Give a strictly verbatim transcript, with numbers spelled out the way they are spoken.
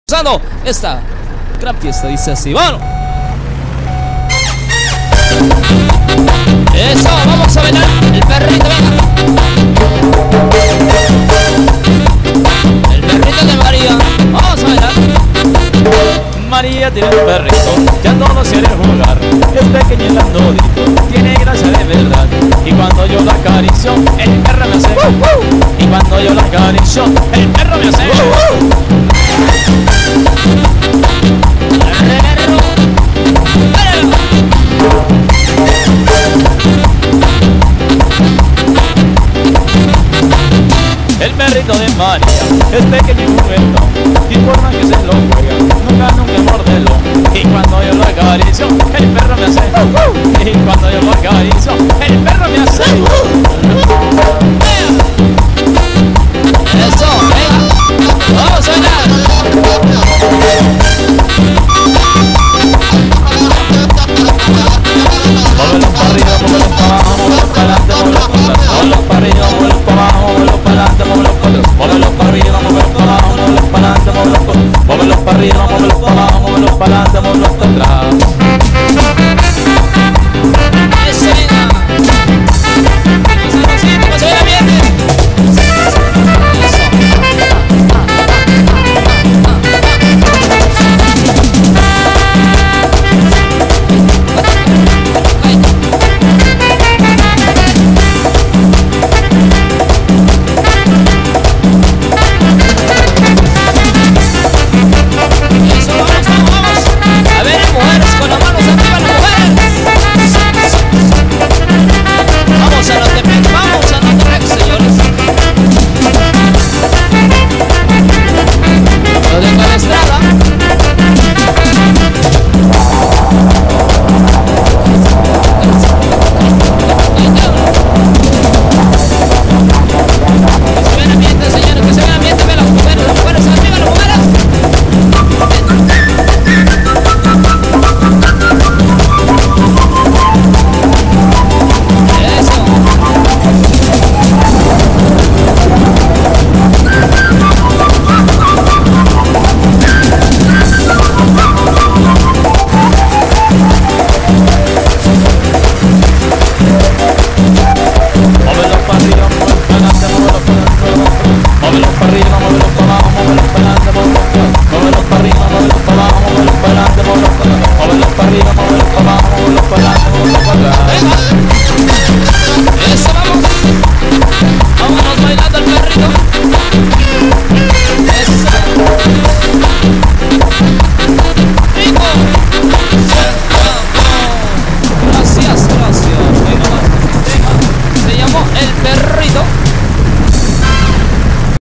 Pasando esta gran fiesta, dice así, bueno. Eso, vamos a bailar el perrito, venga. El perrito de María, vamos a bailar. María tiene un perrito que a todos quiere jugar. Es pequeño y blandito, tiene gracia de verdad. Y cuando yo la acaricio, el perro me hace uh, uh. Y cuando yo la acaricio, el perro me hace uh, uh. El perrito de María es pequeño y juguetón, y por más que se lo juega, nunca, nunca mordelo. Y cuando yo lo acaricio, el perro me hace uh, uh. Y cuando yo lo acaricio, el perro me hace uh, uh. Eso, venga, vamos a bailar. Móvelo para arriba, móvelo para abajo, móvelo para adelante, móvelo para atrás. Móvelo para arriba, móvelo para abajo, móvelo para adelante, móvelo para atrás. Móvelo para arriba, móvelo para abajo, móvelo para adelante, móvelo para atrás. Móvelo para arriba, móvelo para abajo, móvelo para adelante, móvelo para atrás.